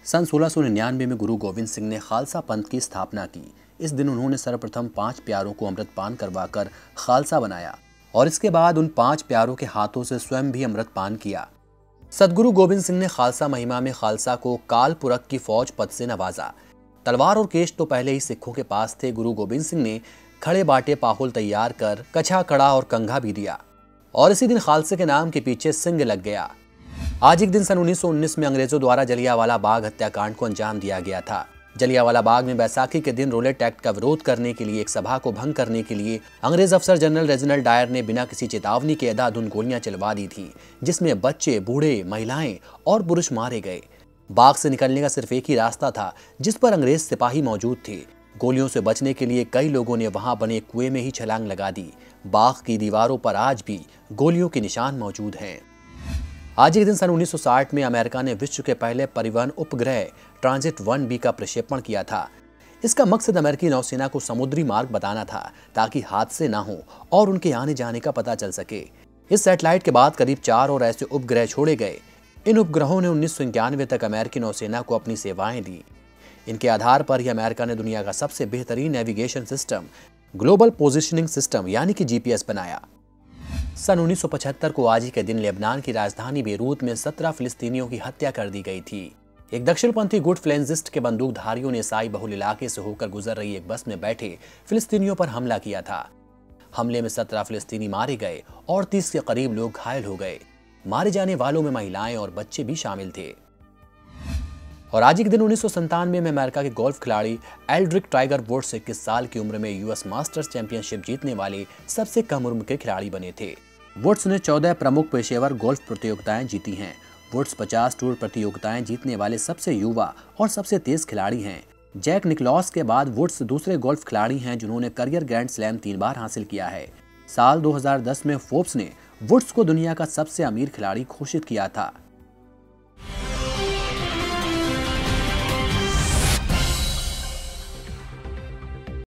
सन 1699 में गुरु गोविंद सिंह ने खालसा पंथ की स्थापना की। इस दिन उन्होंने सर्वप्रथम 5 प्यारों को अमृतपान करवाकर खालसा बनाया और इसके बाद उन 5 प्यारों के हाथों से स्वयं भी अमृतपान किया। सदगुरु गोविंद सिंह ने खालसा महिमा में खालसा को काल पुरख की फौज पद से नवाजा। तलवार और केश तो पहले ही सिखों के पास थे। गुरु गोविंद सिंह ने खड़े बाटे पाहुल तैयार कर कछा, कड़ा और कंघा भी दिया और इसी दिन खालसे के नाम के पीछे सिंह लग गया। आज एक दिन सन 1919 में अंग्रेजों द्वारा जलियांवाला बाग हत्याकांड को अंजाम दिया गया था। जलियांवाला बाग में बैसाखी के दिन रोलेट एक्ट का विरोध करने के लिए एक सभा को भंग करने के लिए अंग्रेज अफसर जनरल रेजिनाल्ड डायर ने बिना किसी चेतावनी के अंधाधुंध गोलियां चलवा दी थी, जिसमें बच्चे, बूढ़े, महिलाएं और पुरुष मारे गए। बाग से निकलने का सिर्फ एक ही रास्ता था जिस पर अंग्रेज सिपाही मौजूद थे। गोलियों से बचने के लिए कई लोगों ने वहां बने कुएं में ही छलांग लगा दी। बाग की दीवारों पर आज भी गोलियों के निशान मौजूद हैं। आज एक दिन सन 1960 में अमेरिका ने विश्व के पहले परिवहन उपग्रह ट्रांजिट 1B का प्रक्षेपण किया था। इसका मकसद अमेरिकी नौसेना को समुद्री मार्ग बताना था ताकि हादसे ना हो और उनके आने जाने का पता चल सके। इस सैटेलाइट के बाद करीब 4 और ऐसे उपग्रह छोड़े गए। इन उपग्रहों ने 1991 तक अमेरिकी नौसेना को अपनी सेवाएं दी। इनके आधार पर ही अमेरिका ने दुनिया का सबसे बेहतरीन navigation system global positioning system यानी कि GPS बनाया। सन 1975 को आज ही के दिन लेबनान की राजधानी बेरूत में 17 फिलिस्तीनियों की हत्या कर दी गई थी। एक दक्षिणपंथी गुट फ्लेंजिस्ट के बंदूकधारियों ने ईसाई बहुल इलाके से होकर गुजर रही एक बस में बैठे फिलिस्तीनियों पर हमला किया था। हमले में 17 फिलिस्तीनी मारे गए और 30 के करीब लोग घायल हो गए। मारे जाने वालों में महिलाएं और बच्चे भी शामिल थे। और आज एक दिन 1997 में अमेरिका के गोल्फ खिलाड़ी एल्ड्रिक टाइगर वुड्स 21 साल की उम्र में US मास्टर्स चैंपियनशिप जीतने वाले सबसे कम उम्र के खिलाड़ी बने थे। वुड्स ने 14 प्रमुख पेशेवर गोल्फ प्रतियोगिताएं जीती हैं। वुड्स 50 टूर प्रतियोगिताएं जीतने वाले सबसे युवा और सबसे तेज खिलाड़ी हैं। जैक निकलॉस के बाद वुड्स दूसरे गोल्फ खिलाड़ी हैं जिन्होंने करियर ग्रैंड स्लैम 3 बार हासिल किया है। साल 2010 में फोर्ब्स ने वुड्स को दुनिया का सबसे अमीर खिलाड़ी घोषित किया था।